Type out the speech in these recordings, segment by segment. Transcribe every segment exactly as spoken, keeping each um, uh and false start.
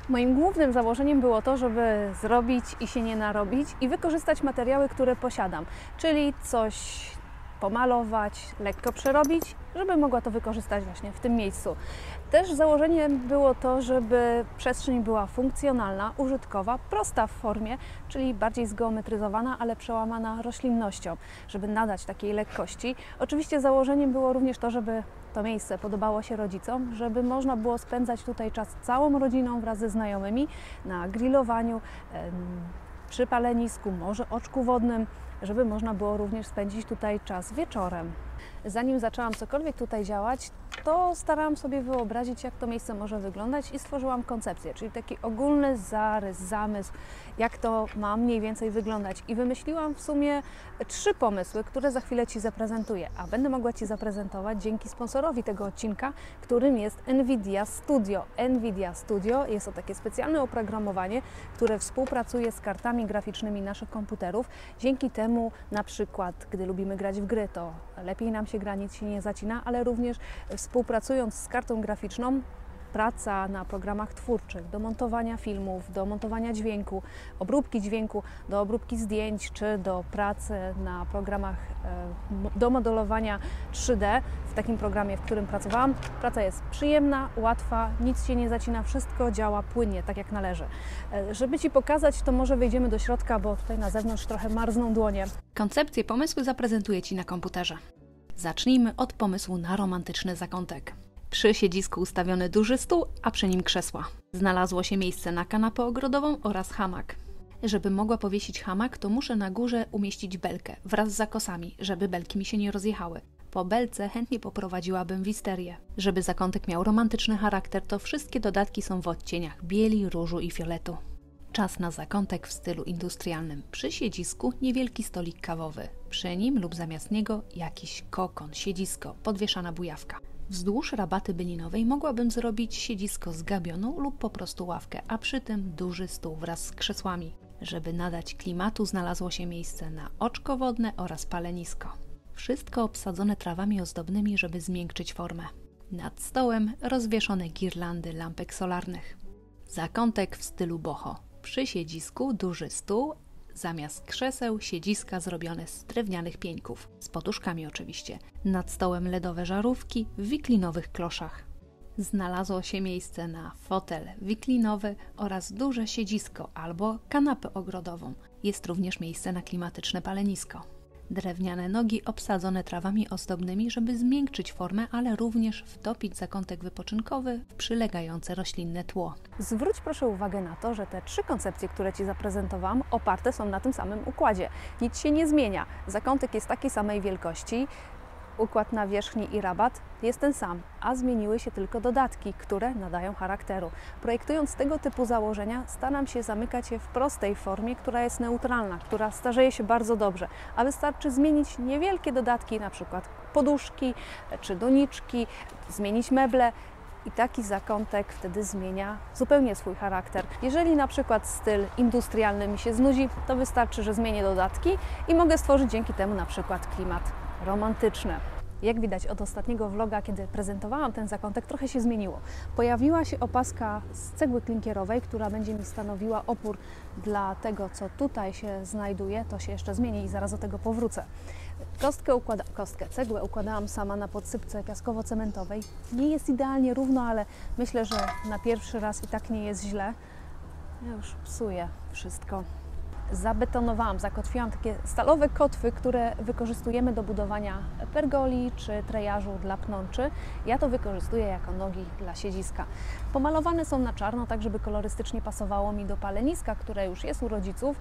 Moim głównym założeniem było to, żeby zrobić i się nie narobić i wykorzystać materiały, które posiadam, czyli coś pomalować, lekko przerobić, żeby mogła to wykorzystać właśnie w tym miejscu. Też założeniem było to, żeby przestrzeń była funkcjonalna, użytkowa, prosta w formie, czyli bardziej zgeometryzowana, ale przełamana roślinnością, żeby nadać takiej lekkości. Oczywiście założeniem było również to, żeby to miejsce podobało się rodzicom, żeby można było spędzać tutaj czas całą rodziną wraz ze znajomymi na grillowaniu, przy palenisku, może oczku wodnym, żeby można było również spędzić tutaj czas wieczorem. Zanim zaczęłam cokolwiek tutaj działać, to starałam sobie wyobrazić, jak to miejsce może wyglądać i stworzyłam koncepcję, czyli taki ogólny zarys, zamysł, jak to ma mniej więcej wyglądać. I wymyśliłam w sumie trzy pomysły, które za chwilę Ci zaprezentuję, a będę mogła Ci zaprezentować dzięki sponsorowi tego odcinka, którym jest NVIDIA Studio. NVIDIA Studio jest to takie specjalne oprogramowanie, które współpracuje z kartami graficznymi naszych komputerów. Dzięki temu na przykład, gdy lubimy grać w gry, to lepiej nam się gra, nic się nie zacina, ale również współpracując z kartą graficzną, praca na programach twórczych, do montowania filmów, do montowania dźwięku, obróbki dźwięku, do obróbki zdjęć, czy do pracy na programach do modelowania trzy D. W takim programie, w którym pracowałam, praca jest przyjemna, łatwa, nic się nie zacina, wszystko działa płynnie, tak jak należy. Żeby Ci pokazać, to może wejdziemy do środka, bo tutaj na zewnątrz trochę marzną dłonie. Koncepcję pomysłu zaprezentuję Ci na komputerze. Zacznijmy od pomysłu na romantyczny zakątek. Przy siedzisku ustawiony duży stół, a przy nim krzesła. Znalazło się miejsce na kanapę ogrodową oraz hamak. Żeby mogła powiesić hamak, to muszę na górze umieścić belkę wraz z zakosami, żeby belki mi się nie rozjechały. Po belce chętnie poprowadziłabym wisterię. Żeby zakątek miał romantyczny charakter, to wszystkie dodatki są w odcieniach bieli, różu i fioletu. Czas na zakątek w stylu industrialnym. Przy siedzisku niewielki stolik kawowy. Przy nim lub zamiast niego jakiś kokon, siedzisko, podwieszana bujawka. Wzdłuż rabaty bylinowej mogłabym zrobić siedzisko z gabionu lub po prostu ławkę, a przy tym duży stół wraz z krzesłami. Żeby nadać klimatu, znalazło się miejsce na oczko wodne oraz palenisko. Wszystko obsadzone trawami ozdobnymi, żeby zmiękczyć formę. Nad stołem rozwieszone girlandy lampek solarnych. Zakątek w stylu boho. Przy siedzisku duży stół, zamiast krzeseł siedziska zrobione z drewnianych pieńków, z poduszkami oczywiście. Nad stołem ledowe żarówki w wiklinowych kloszach. Znalazło się miejsce na fotel wiklinowy oraz duże siedzisko albo kanapę ogrodową. Jest również miejsce na klimatyczne palenisko. Drewniane nogi obsadzone trawami ozdobnymi, żeby zmiękczyć formę, ale również wtopić zakątek wypoczynkowy w przylegające roślinne tło. Zwróć proszę uwagę na to, że te trzy koncepcje, które Ci zaprezentowałam, oparte są na tym samym układzie. Nic się nie zmienia. Zakątek jest takiej samej wielkości, układ nawierzchni i rabat jest ten sam, a zmieniły się tylko dodatki, które nadają charakteru. Projektując tego typu założenia, staram się zamykać je w prostej formie, która jest neutralna, która starzeje się bardzo dobrze, a wystarczy zmienić niewielkie dodatki, na przykład poduszki czy doniczki, zmienić meble. I taki zakątek wtedy zmienia zupełnie swój charakter. Jeżeli na przykład styl industrialny mi się znudzi, to wystarczy, że zmienię dodatki i mogę stworzyć dzięki temu na przykład klimat romantyczny. Jak widać od ostatniego vloga, kiedy prezentowałam ten zakątek, trochę się zmieniło. Pojawiła się opaska z cegły klinkierowej, która będzie mi stanowiła opór dla tego, co tutaj się znajduje. To się jeszcze zmieni i zaraz do tego powrócę. Kostkę, układa... Kostkę, cegłę układałam sama na podsypce piaskowo-cementowej. Nie jest idealnie równo, ale myślę, że na pierwszy raz i tak nie jest źle. Ja już psuję wszystko. Zabetonowałam, zakotwiłam takie stalowe kotwy, które wykorzystujemy do budowania pergoli czy trejażu dla pnączy. Ja to wykorzystuję jako nogi dla siedziska. Pomalowane są na czarno, tak żeby kolorystycznie pasowało mi do paleniska, które już jest u rodziców.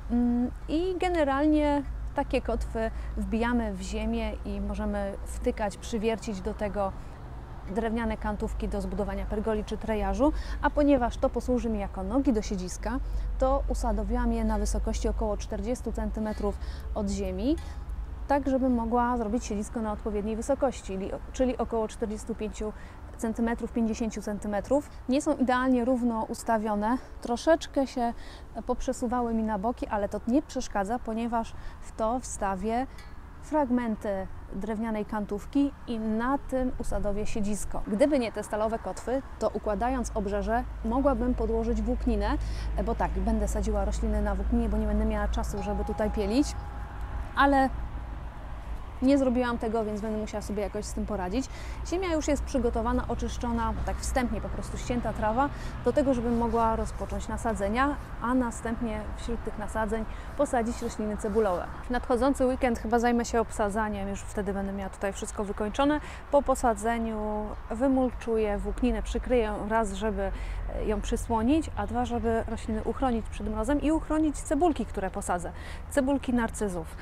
I generalnie takie kotwy wbijamy w ziemię i możemy wtykać, przywiercić do tego drewniane kantówki do zbudowania pergoli czy trejażu, a ponieważ to posłuży mi jako nogi do siedziska, to usadowiłam je na wysokości około czterdziestu centymetrów od ziemi, tak żebym mogła zrobić siedzisko na odpowiedniej wysokości, czyli około czterdziestu pięciu centymetrów, pięćdziesięciu centymetrów. Nie są idealnie równo ustawione, troszeczkę się poprzesuwały mi na boki, ale to nie przeszkadza, ponieważ w to wstawię fragmenty drewnianej kantówki i na tym usadowię siedzisko. Gdyby nie te stalowe kotwy, to układając obrzeże mogłabym podłożyć włókninę, bo tak, będę sadziła rośliny na włókninie, bo nie będę miała czasu, żeby tutaj pielić, ale nie zrobiłam tego, więc będę musiała sobie jakoś z tym poradzić. Ziemia już jest przygotowana, oczyszczona, tak wstępnie po prostu ścięta trawa do tego, żebym mogła rozpocząć nasadzenia, a następnie wśród tych nasadzeń posadzić rośliny cebulowe. W nadchodzący weekend chyba zajmę się obsadzaniem, już wtedy będę miała tutaj wszystko wykończone. Po posadzeniu wymulczuję włókninę, przykryję raz, żeby ją przysłonić, a dwa, żeby rośliny uchronić przed mrozem i uchronić cebulki, które posadzę. Cebulki narcyzów.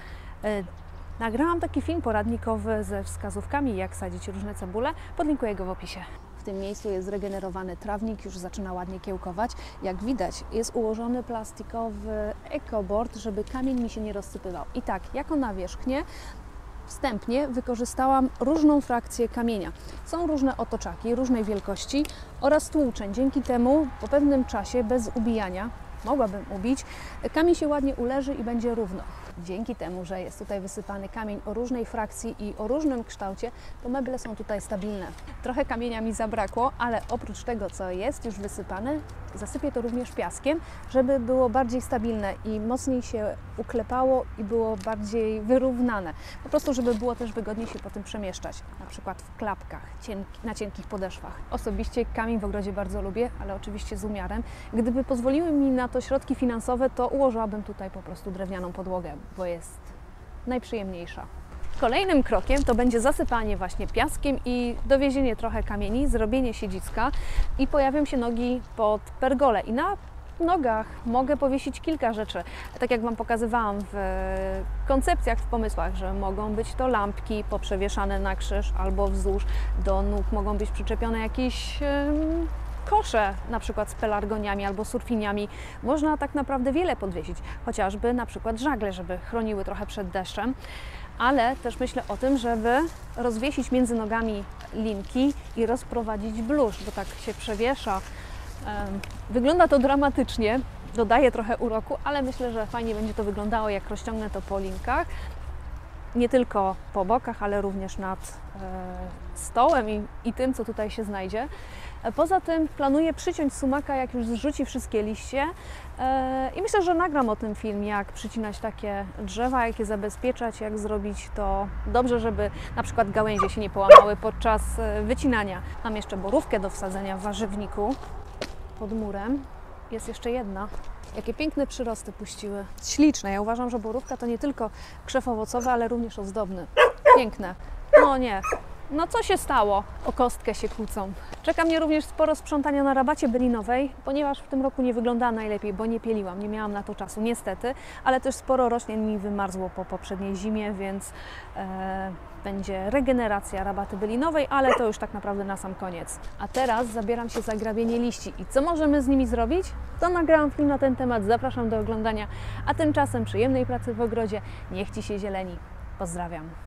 Nagrałam taki film poradnikowy ze wskazówkami, jak sadzić różne cebule. Podlinkuję go w opisie. W tym miejscu jest zregenerowany trawnik, już zaczyna ładnie kiełkować. Jak widać, jest ułożony plastikowy ekoboard, żeby kamień mi się nie rozsypywał. I tak, jako nawierzchnię wstępnie wykorzystałam różną frakcję kamienia. Są różne otoczaki, różnej wielkości oraz tłuczeń. Dzięki temu po pewnym czasie, bez ubijania, mogłabym ubić, kamień się ładnie uleży i będzie równo. Dzięki temu, że jest tutaj wysypany kamień o różnej frakcji i o różnym kształcie, to meble są tutaj stabilne. Trochę kamienia mi zabrakło, ale oprócz tego, co jest już wysypane, zasypię to również piaskiem, żeby było bardziej stabilne i mocniej się uklepało i było bardziej wyrównane. Po prostu, żeby było też wygodniej się po tym przemieszczać, na przykład w klapkach, cienki, na cienkich podeszwach. Osobiście kamień w ogrodzie bardzo lubię, ale oczywiście z umiarem. Gdyby pozwoliły mi na to środki finansowe, to ułożyłabym tutaj po prostu drewnianą podłogę, bo jest najprzyjemniejsza. Kolejnym krokiem to będzie zasypanie właśnie piaskiem i dowiezienie trochę kamieni, zrobienie siedziska i pojawią się nogi pod pergolę. I na nogach mogę powiesić kilka rzeczy. Tak jak Wam pokazywałam w koncepcjach, w pomysłach, że mogą być to lampki poprzewieszane na krzyż albo wzdłuż. Do nóg mogą być przyczepione jakieś yy, kosze, na przykład z pelargoniami albo surfiniami. Można tak naprawdę wiele podwiesić, chociażby na przykład żagle, żeby chroniły trochę przed deszczem. Ale też myślę o tym, żeby rozwiesić między nogami linki i rozprowadzić bluszcz, bo tak się przewiesza. Wygląda to dramatycznie, dodaje trochę uroku, ale myślę, że fajnie będzie to wyglądało, jak rozciągnę to po linkach. Nie tylko po bokach, ale również nad stołem i, i tym, co tutaj się znajdzie. Poza tym planuję przyciąć sumaka, jak już zrzuci wszystkie liście i myślę, że nagram o tym film, jak przycinać takie drzewa, jak je zabezpieczać, jak zrobić to dobrze, żeby na przykład gałęzie się nie połamały podczas wycinania. Mam jeszcze borówkę do wsadzenia w warzywniku pod murem. Jest jeszcze jedna. Jakie piękne przyrosty puściły. Śliczne. Ja uważam, że borówka to nie tylko krzew owocowy, ale również ozdobny. Piękne. No nie. No co się stało? O kostkę się kłócą. Czeka mnie również sporo sprzątania na rabacie bylinowej, ponieważ w tym roku nie wyglądała najlepiej, bo nie pieliłam, nie miałam na to czasu, niestety, ale też sporo roślin mi wymarzło po poprzedniej zimie, więc e, będzie regeneracja rabaty bylinowej, ale to już tak naprawdę na sam koniec. A teraz zabieram się za grabienie liści. I co możemy z nimi zrobić? To nagrałam film na ten temat, zapraszam do oglądania, a tymczasem przyjemnej pracy w ogrodzie, niech Ci się zieleni. Pozdrawiam.